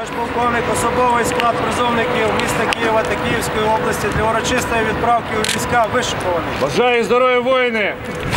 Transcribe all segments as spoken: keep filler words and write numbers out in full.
полковник, особовий склад призовників міста Києва та Київської області для урочистої відправки у війська вишикований. Бажаю здоров'я, воїни!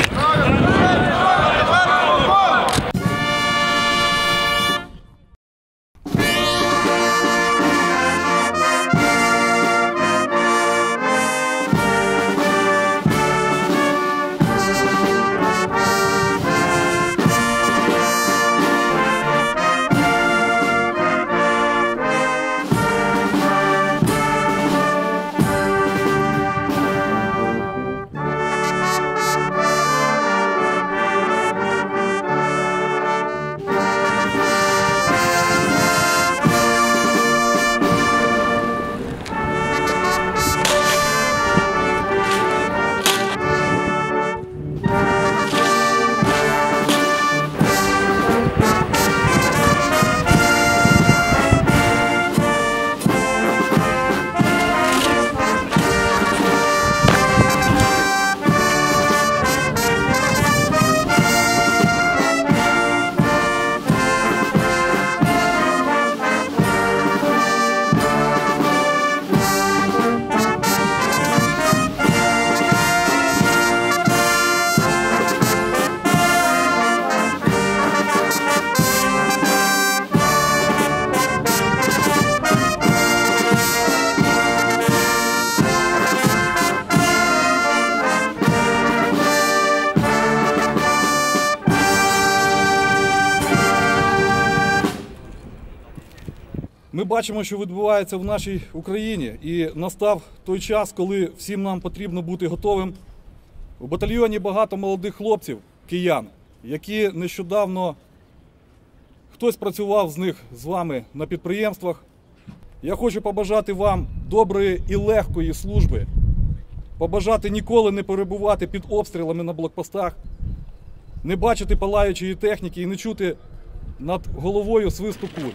Ми бачимо, що відбувається в нашій Україні, і настав той час, коли всім нам потрібно бути готовим. У батальйоні багато молодих хлопців, киян, які нещодавно, хтось працював з них з вами на підприємствах. Я хочу побажати вам доброї і легкої служби, побажати ніколи не перебувати під обстрілами на блокпостах, не бачити палаючої техніки і не чути над головою свисту куль.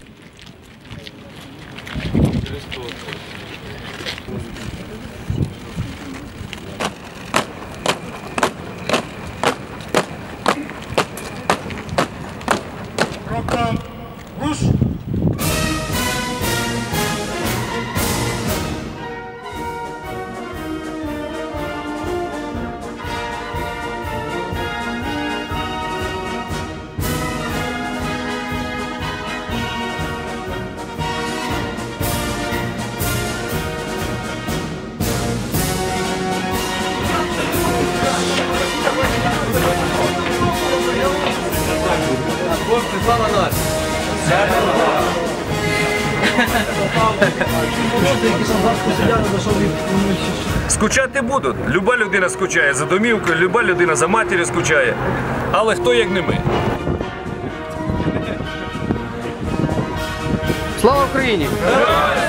Програм руш! Слава нас! Скучати будуть. Люба людина скучає за домівкою, люба людина за матір'ю скучає. Але хто як не ми? Слава Україні!